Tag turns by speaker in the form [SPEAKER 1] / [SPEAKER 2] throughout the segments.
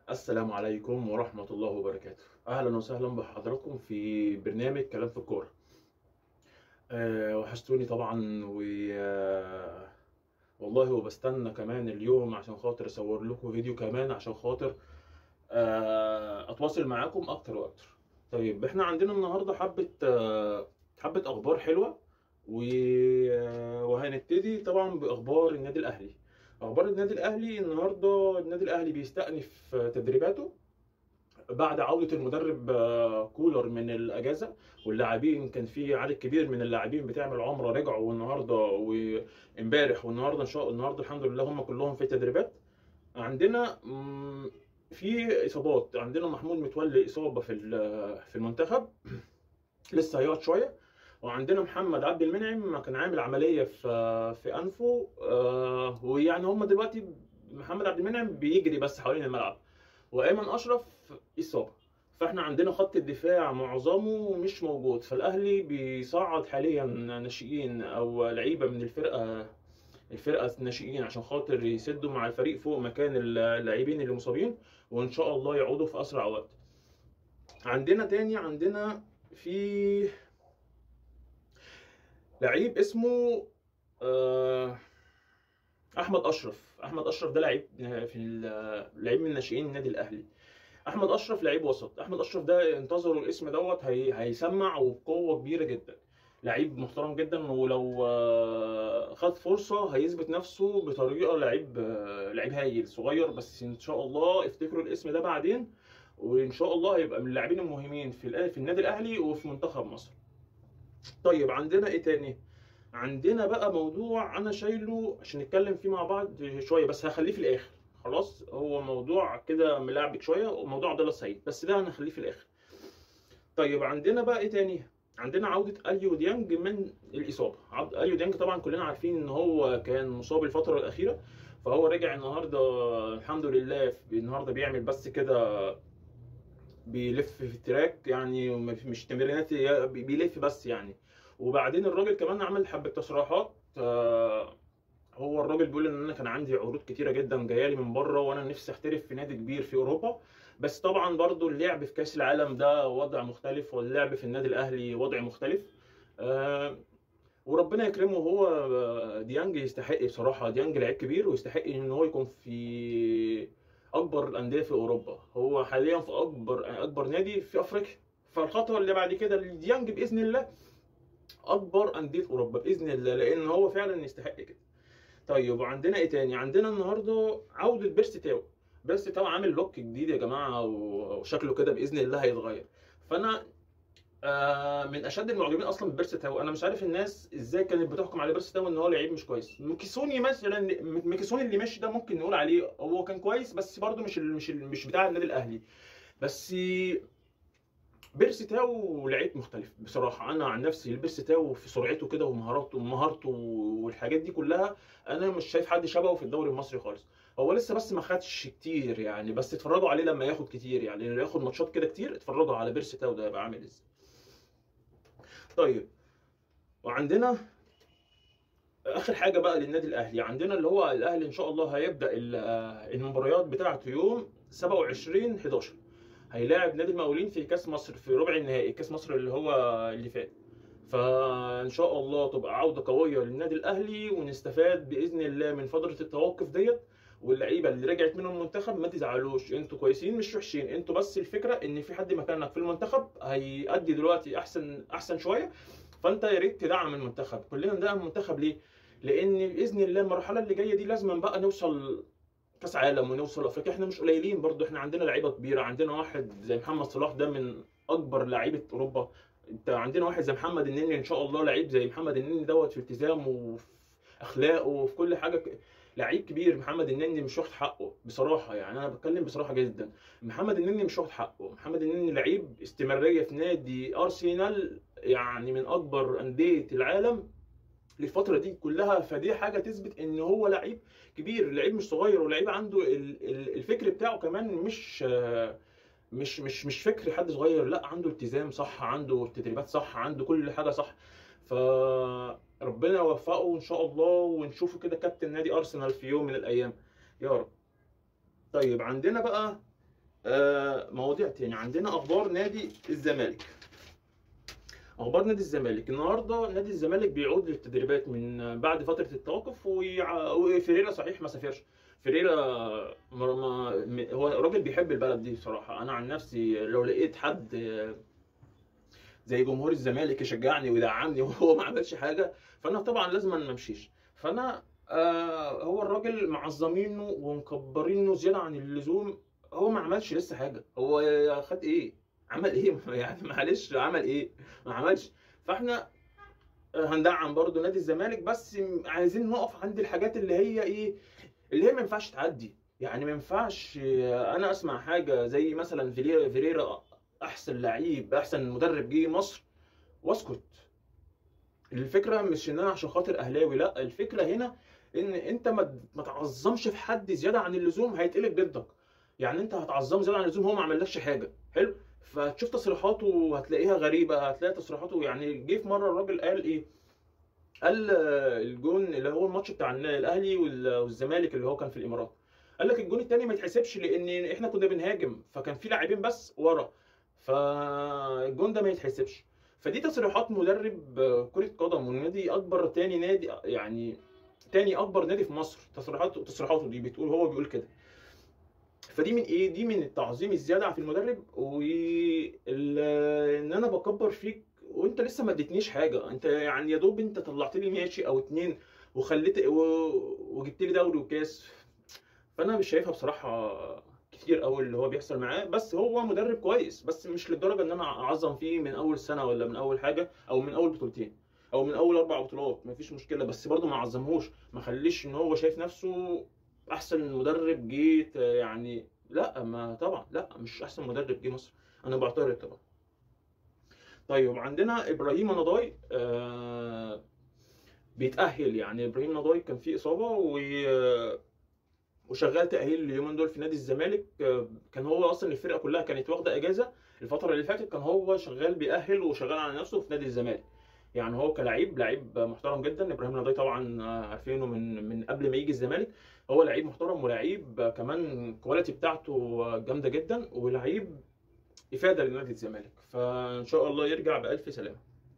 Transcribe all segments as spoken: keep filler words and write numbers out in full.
[SPEAKER 1] السلام عليكم ورحمة الله وبركاته. أهلا وسهلا بحضراتكم في برنامج كلام في الكورة. أه وحشتوني طبعا و آه، والله وبستنى كمان اليوم عشان خاطر أصور لكم فيديو كمان عشان خاطر أه أتواصل معاكم أكتر وأكتر. طيب إحنا عندنا النهاردة حبة أه حبة أخبار حلوة و... آه، وهنبتدي طبعا بأخبار النادي الأهلي. أخبار النادي الأهلي النهاردة، النادي الأهلي بيستأنف تدريباته بعد عودة المدرب آه، كولر من الأجازة، واللاعبين كان في عدد كبير من اللاعبين بتعمل عمرة رجعوا، والنهارده وامبارح والنهارده إن شاء الله النهارده الحمد لله هم كلهم في تدريبات. عندنا مم، في إصابات. عندنا محمود متولي إصابة في ال- في المنتخب، لسه هيقعد شوية. وعندنا محمد عبد المنعم كان عامل عملية في في أنفه، آه، ويعني هم دلوقتي محمد عبد المنعم بيجري بس حوالين الملعب، وايمن اشرف اصابه. فاحنا عندنا خط الدفاع معظمه مش موجود، فالاهلي بيصعد حاليا ناشئين او لعيبه من الفرقه الفرقه الناشئين عشان خاطر يسدوا مع الفريق فوق مكان اللاعبين اللي مصابين، وان شاء الله يعودوا في اسرع وقت. عندنا تاني عندنا في لعيب اسمه آه، احمد اشرف. احمد اشرف ده لعيب في ال- لعيب من ناشئين النادي الاهلي. احمد اشرف لعيب وسط. احمد اشرف ده انتظروا الاسم دوت، هي... هيسمع وبقوه كبيره جدا. لعيب محترم جدا، ولو آه، خد فرصه هيثبت نفسه بطريقه. لعيب آه، لعيب هايل صغير، بس ان شاء الله افتكروا الاسم ده بعدين، وان شاء الله هيبقى من اللاعبين المهمين في الأ- في النادي الاهلي وفي منتخب مصر. طيب عندنا ايه تاني؟ عندنا بقى موضوع انا شايله عشان نتكلم فيه مع بعض شويه، بس هخليه في الاخر. خلاص، هو موضوع كده ملعبك شويه، وموضوع عبد الله السعيد، بس ده هنخليه في الاخر. طيب عندنا بقى ايه تاني؟ عندنا عوده اليو ديانج من الاصابه. عبد اليو ديانج طبعا كلنا عارفين ان هو كان مصاب الفتره الاخيره، فهو رجع النهارده الحمد لله. النهارده بيعمل بس كده، بيلف في التراك يعني، مش تمرينات، بيلف بس يعني. وبعدين الراجل كمان عمل حبه تصريحات. آه، هو الراجل بيقول ان انا كان عندي عروض كتيره جدا جايه لي من بره، وانا نفسي احترف في نادي كبير في اوروبا. بس طبعا برضو اللعب في كاس العالم ده وضع مختلف، واللعب في النادي الاهلي وضع مختلف. آه، وربنا يكرمه. هو آه، ديانج يستحق بصراحه. ديانج لعيب كبير ويستحق ان هو يكون في اكبر الانديه في اوروبا. هو حاليا في اكبر اكبر نادي في افريقيا. فالخطوه اللي بعد كده لديانج باذن الله اكبر انديه اوروبا باذن الله، لان هو فعلا يستحق كده. طيب وعندنا ايه تاني؟ عندنا النهارده عودة بيرسي تاو. بيرسي تاو عامل لوك جديد يا جماعة، وشكله كده بإذن الله هيتغير. فأنا آه من أشد المعجبين أصلا ببيرسي تاو. أنا مش عارف الناس إزاي كانت بتحكم على بيرسي تاو إن هو لعيب مش كويس. ميكيسوني مثلا، ميكيسوني اللي ماشي ده ممكن نقول عليه هو كان كويس، بس برضه مش ال مش ال مش بتاع النادي الأهلي. بس بيرسي تاو لعيب مختلف بصراحه. انا عن نفسي بيرسي تاو في سرعته كده ومهاراته ومهارته والحاجات دي كلها، انا مش شايف حد شبهه في الدوري المصري خالص. هو لسه بس ما خدش كتير يعني، بس اتفرجوا عليه لما ياخد كتير يعني، لما ياخد ماتشات كده كتير اتفرجوا على بيرسي تاو ده هيبقى عامل ازاي. طيب وعندنا اخر حاجه بقى للنادي الاهلي. عندنا اللي هو الاهلي ان شاء الله هيبدا ال- المباريات بتاعته يوم سبعة وعشرين حداشر. هيلاعب نادي المقاولين في كاس مصر في ربع النهائي، كاس مصر اللي هو اللي فات. فان شاء الله تبقى عوده قويه للنادي الاهلي، ونستفاد باذن الله من فتره التوقف ديت. واللعيبه اللي رجعت منهم المنتخب ما تزعلوش، انتوا كويسين مش وحشين. انتوا بس الفكره ان في حد مكانك في المنتخب هيأدي دلوقتي احسن احسن شويه. فانت يا ريت تدعم المنتخب. كلنا ندعم المنتخب ليه؟ لان باذن الله المرحله اللي جايه دي لازم بقى نوصل كاس عالم ونوصل افريقيا. احنا مش قليلين برضو، احنا عندنا لعيبه كبيره. عندنا واحد زي محمد صلاح ده من اكبر لعيبه اوروبا. انت عندنا واحد زي محمد النني، ان شاء الله لعيب زي محمد النني دوت في التزامه وفي اخلاقه وفي كل حاجه ك- لعيب كبير. محمد النني مش واخد حقه بصراحه يعني، انا بتكلم بصراحه جدا. محمد النني مش واخد حقه. محمد النني لعيب استمراريه في نادي ارسنال، يعني من اكبر انديه العالم للفتره دي كلها. فدي حاجه تثبت ان هو لعيب كبير، لعيب مش صغير، ولعيب عنده ال- ال- الفكر بتاعه كمان مش آه، مش مش مش فكر حد صغير، لا عنده التزام صح، عنده تدريبات صح، عنده كل حاجه صح. فربنا يوفقه ان شاء الله، ونشوفه كده كابتن نادي ارسنال في يوم من الايام يا رب. طيب عندنا بقى آه مواضيع تاني. عندنا اخبار نادي الزمالك. اخبار نادي الزمالك النهارده، نادي الزمالك بيعود للتدريبات من بعد فتره التوقف، ويع- وفيريرا صحيح ما سافرش. فيريرا ما ما- هو راجل بيحب البلد دي بصراحه. انا عن نفسي لو لقيت حد زي جمهور الزمالك يشجعني ويدعمني وهو ما عملش حاجه، فانا طبعا لازم ما امشيش. فانا آه هو الراجل معظمينه ومكبرينه زياده عن اللزوم. هو ما عملش لسه حاجه. هو خد ايه؟ عمل ايه؟ يعني معلش، عمل ايه؟ ما عملش. فاحنا هندعم برضو نادي الزمالك، بس عايزين نقف عند الحاجات اللي هي ايه، اللي هي ما ينفعش تعدي. يعني ما ينفعش انا اسمع حاجه زي مثلا فيريرا فيريرا احسن لعيب، احسن مدرب جه مصر، واسكت. الفكره مش ان انا عشان خاطر اهلاوي، لا، الفكره هنا ان انت ما ما تعظمش في حد زياده عن اللزوم، هيتقلب ضدك. يعني انت هتعظمه زياده عن اللزوم، هو ما عملكش حاجه حلو، فتشوف تصريحاته هتلاقيها غريبه. هتلاقي تصريحاته، يعني جه في مره الراجل قال ايه، قال آه، الجون اللي هو الماتش بتاع الاهلي وال- والزمالك اللي هو كان في الامارات، قال لك الجون الثاني ما يتحسبش لان احنا كنا بنهاجم، فكان في لاعبين بس ورا، فالجون ده ما يتحسبش. فدي تصريحات مدرب آه، كرة قدم، والنادي اكبر تاني نادي، يعني تاني اكبر نادي في مصر، تصريحاته تصريحاته دي بتقول، هو بيقول كده. فدي من ايه؟ دي من التعظيم الزياده في المدرب، وان انا بكبر فيك وانت لسه ما اديتنيش حاجه. انت يعني يا دوب انت طلعت لي ماشي او اتنين، وخليت و... وجبت لي دوري وكاس. فانا مش شايفها بصراحه كتير قوي اللي هو بيحصل معاه. بس هو مدرب كويس، بس مش للدرجه ان انا اعظم فيه من اول سنه، ولا من اول حاجه، او من اول بطولتين، او من اول اربع بطولات. مفيش مشكله، بس برضه ما اعظمهوش، ما خليش ان هو شايف نفسه احسن مدرب جيت يعني. لا، ما طبعا لا، مش احسن مدرب جه مصر، انا بعترض طبعا. طيب عندنا ابراهيم نضاي آه بيتاهل. يعني ابراهيم نضاي كان فيه اصابه و وشغال تاهيل اليومين دول في نادي الزمالك. آه، كان هو اصلا الفرقه كلها كانت واخده اجازه الفتره اللي فاتت، كان هو شغال بيأهل وشغال على نفسه في نادي الزمالك. يعني هو كلاعب، لعيب محترم جدا. ابراهيم نضاي طبعا آه، عارفينه من من قبل ما يجي الزمالك. هو لعيب محترم، ولعيب آه، كمان الكواليتي بتاعته آه، جامده جدا، ولعيب افاده لنادي الزمالك. فان شاء الله يرجع بالف سلامه.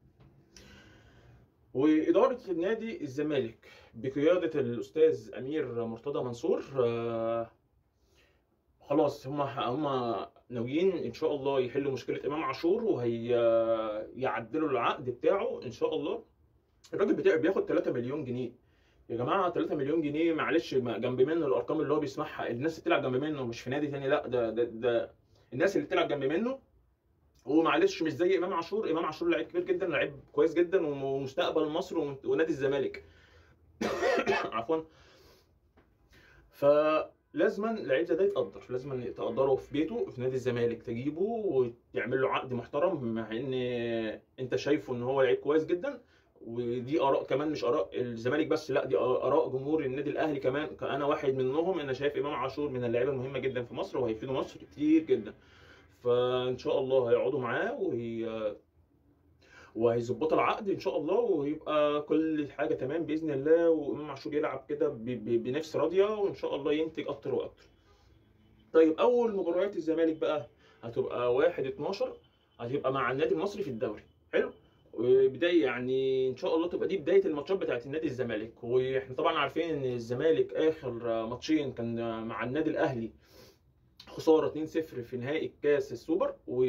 [SPEAKER 1] وإدارة نادي الزمالك بقيادة الأستاذ أمير مرتضى منصور آه، خلاص هم هم ناويين ان شاء الله يحلوا مشكله امام عاشور، وهيعدلوا العقد بتاعه ان شاء الله. الراجل بتاعه بياخد ثلاثة مليون جنيه. يا جماعه ثلاثة مليون جنيه معلش، ما- جنب منه الارقام اللي هو بيسمعها الناس اللي بتلعب جنب منه، مش في نادي تاني، لا، ده ده, ده الناس اللي بتلعب جنب منه. ومعلش مش زي امام عاشور. امام عاشور لعيب كبير جدا، لعيب كويس جدا، ومستقبل مصر ونادي الزمالك. عفوا. فلازما لعيب زي ده يتقدر، لازما تقدره في بيته في نادي الزمالك، تجيبه وتعمل له عقد محترم، مع ان انت شايفه ان هو لعيب كويس جدا. ودي اراء كمان، مش اراء الزمالك بس، لا، دي اراء جمهور النادي الاهلي كمان. انا واحد منهم، انا شايف امام عاشور من اللعيبه المهمه جدا في مصر، وهيفيدوا مصر كتير جدا. فان شاء الله هيقعدوا معاه وهي وهيظبطوا العقد ان شاء الله، ويبقى كل حاجه تمام باذن الله، وامام عاشور يلعب كده ب- ب- بنفس راضيه، وان شاء الله ينتج اكتر واكتر. طيب اول مباريات الزمالك بقى هتبقى واحد اتناشر، هتبقى مع النادي المصري في الدوري. حلو. وبدايه يعني ان شاء الله تبقى دي بدايه الماتشات بتاعت النادي الزمالك. واحنا طبعا عارفين ان الزمالك اخر ماتشين كان مع النادي الاهلي خساره اتنين صفر في نهائي كاس السوبر، و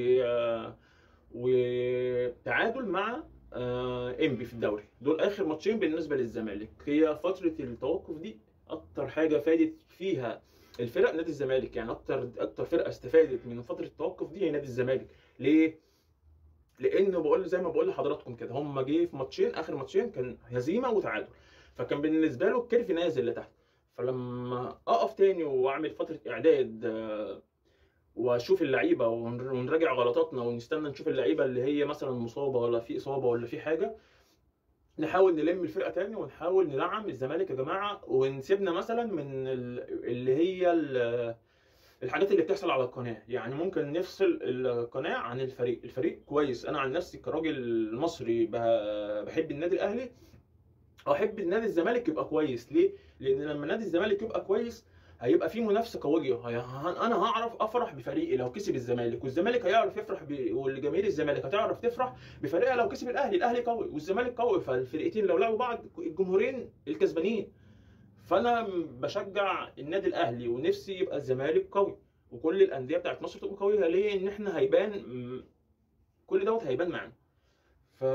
[SPEAKER 1] وتعادل مع آه، انبي في الدوري. دول اخر ماتشين بالنسبه للزمالك. هي فتره التوقف دي اكتر حاجه فادت فيها الفرق نادي الزمالك. يعني اكتر اكتر فرقه استفادت من فتره التوقف دي هي نادي الزمالك. ليه؟ لانه بقول زي ما بقول لحضراتكم كده، هم جه في ماتشين، اخر ماتشين كان هزيمه وتعادل، فكان بالنسبه له الكيرف نازل لتحت. فلما اقف تاني واعمل فتره اعداد آه، واشوف اللعيبه ون- ونراجع غلطاتنا، ونستنى نشوف اللعيبه اللي هي مثلا مصابه، ولا في اصابه، ولا في حاجه، نحاول نلم الفرقه تاني، ونحاول ندعم الزمالك يا جماعه. ونسيبنا مثلا من ال- اللي هي ال- الحاجات اللي بتحصل على القناه. يعني ممكن نفصل القناه عن الفريق. الفريق كويس، انا عن نفسي كراجل مصري ب- بحب النادي الاهلي، احب النادي الزمالك يبقى كويس. ليه؟ لان لما نادي الزمالك يبقى كويس هيبقى في منافسه قويه. هي- انا هعرف افرح بفريقي لو كسب الزمالك، والزمالك هيعرف يفرح ب... والجماهير الزمالك هتعرف تفرح بفريقها لو كسب الاهلي. الاهلي قوي والزمالك قوي، فالفرقتين لو لعبوا بعض الجمهورين الكسبانين. فانا بشجع النادي الاهلي ونفسي يبقى الزمالك قوي، وكل الانديه بتاعت مصر تبقى قويه. ليه؟ ان احنا هيبان كل دوت هيبان معانا. ف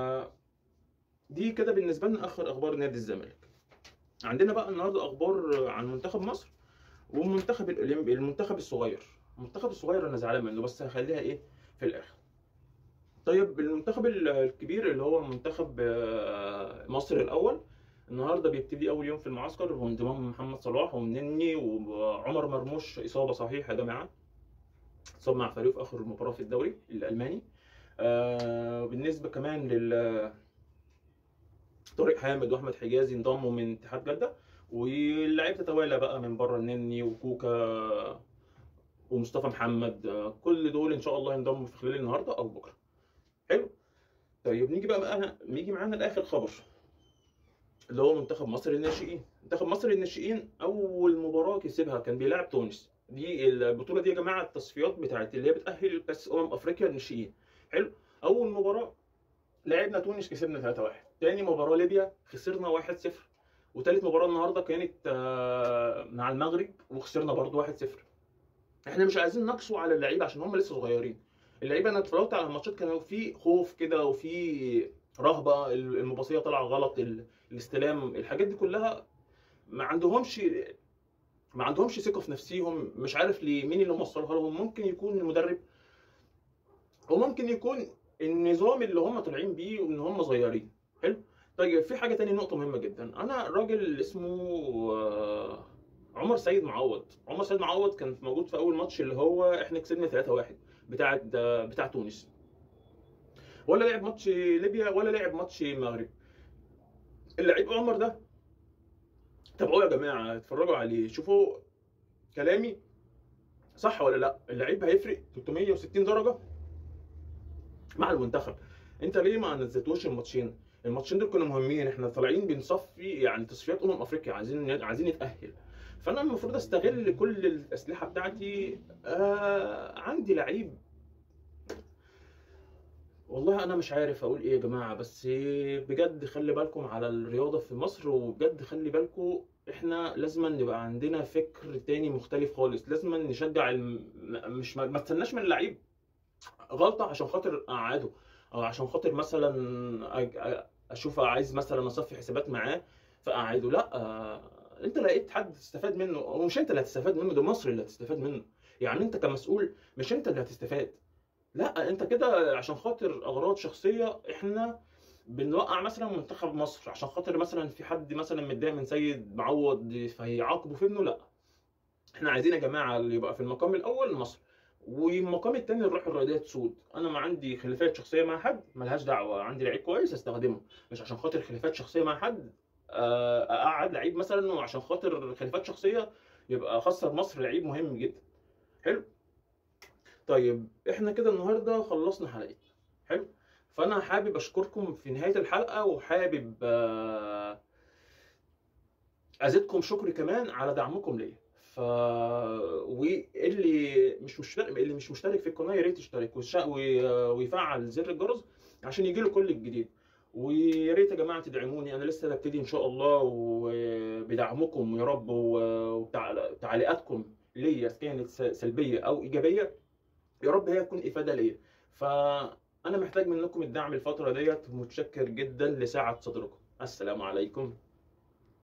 [SPEAKER 1] دي كده بالنسبه لنا اخر اخبار نادي الزمالك. عندنا بقى النهارده اخبار عن منتخب مصر والمنتخب الاولمبي، المنتخب الصغير. المنتخب الصغير انا زعلان منه، بس هخليها ايه في الاخر. طيب المنتخب الكبير اللي هو منتخب مصر الاول، النهارده بيبتدي اول يوم في المعسكر وانضمام محمد صلاح والنني وعمر مرموش. اصابه صحيح يا جماعه، اتصاب مع فريق في اخر المباراه في الدوري الالماني. آه بالنسبه كمان لل طارق حامد واحمد حجازي انضموا من اتحاد جده، واللعيبه تتوالى بقى من بره، النني وكوكا ومصطفى محمد. آه كل دول ان شاء الله ينضموا في خلال النهارده او بكره. حلو. طيب نيجي بقى, بقى نيجي معانا لاخر خبر اللي هو منتخب مصر للناشئين. منتخب مصر للناشئين اول مباراه كسبها كان بيلعب تونس. دي البطوله دي يا جماعه التصفيات بتاعت اللي هي بتاهل كاس امم افريقيا للناشئين. حلو. اول مباراه لعبنا تونس كسبنا ثلاثة واحد، تاني مباراه ليبيا خسرنا واحد صفر، وتالت مباراه النهارده كانت مع المغرب وخسرنا برضو واحد صفر. احنا مش عايزين نقسو على اللعيبه عشان هم لسه صغيرين. اللعيبه انا اتفرجت على الماتشات كانوا في خوف كده وفي رهبه، المباصيه طالعه غلط، الاستلام، الحاجات دي كلها ما عندهمش ما عندهمش ثقه في نفسيهم. مش عارف ليه، مين اللي موصلها لهم؟ ممكن يكون المدرب، وممكن يكون النظام اللي هم طالعين بيه وان هم صغيرين. حلو. طيب في حاجه تاني، نقطه مهمه جدا. انا راجل اسمه عمر سيد معوض. عمر سيد معوض كان موجود في اول ماتش اللي هو احنا كسبنا ثلاثة واحد بتاع بتاع تونس، ولا لعب ماتش ليبيا ولا لعب ماتش المغرب. اللعيب عمر ده تابعوه يا جماعه، اتفرجوا عليه، شوفوا كلامي صح ولا لا. اللعيب هيفرق ثلاثمية وستين درجه مع المنتخب. انت ليه ما نزلتوش الماتشين؟ الماتشين دول كانوا مهمين، احنا طالعين بنصفي يعني تصفيات امم افريقيا، عايزين عايزين نتاهل. فانا المفروض استغل كل الاسلحه بتاعتي. آه عندي لعيب، والله انا مش عارف اقول ايه يا جماعه، بس بجد خلي بالكم على الرياضه في مصر، وبجد خلي بالكم احنا لازم نبقى عندنا فكر تاني مختلف خالص. لازم نشجع الم... مش ما, ما تستناش من اللعيب غلطه عشان خاطر اقعده، او عشان خاطر مثلا أ... اشوف عايز مثلا اصفي حسابات معاه فاقعده. لا، آه... انت لقيت حد تستفاد منه، ومش انت اللي هتستفاد منه، ده مصر اللي هتستفاد منه. يعني انت كمسؤول مش انت اللي هتستفاد، لا انت كده عشان خاطر اغراض شخصيه. احنا بنوقع مثلا منتخب مصر عشان خاطر مثلا في حد مثلا متضايق من سيد معوض فهيعاقبه في ابنه. لا، احنا عايزين يا جماعه اللي يبقى في المقام الاول مصر، والمقام الثاني الروح الرياضيه تسود. انا ما عندي خلافات شخصيه مع حد، ملهاش دعوه، عندي لعيب كويس استخدمه، مش عشان خاطر خلافات شخصيه مع حد اقعد لعيب مثلا، وعشان خاطر خلافات شخصيه يبقى خسر مصر لعيب مهم جدا. حلو. طيب احنا كده النهارده خلصنا حلقتنا. حلو. فانا حابب اشكركم في نهايه الحلقه، وحابب ازيدكم شكر كمان على دعمكم ليا. ف واللي مش مشترك اللي مش مشترك في القناه يا ريت يشترك ويفعل زر الجرس عشان يجي له كل الجديد. ويا ريت يا جماعه تدعموني، انا لسه ببتدي ان شاء الله، وبدعمكم يا رب وتعليقاتكم ليا كانت سلبيه او ايجابيه يا رب هي تكون افاده ليا. فانا محتاج منكم الدعم الفتره ديت، متشكر جدا لسعه صدركم. السلام عليكم.